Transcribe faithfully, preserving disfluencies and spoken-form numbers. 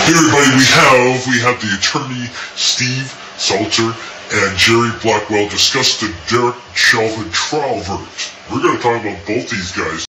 Hey everybody, we have we have the attorney Steve Seltzer and Jerry Blackwell discuss the Derek Chauvin trial verdict. We're going to talk about both these guys.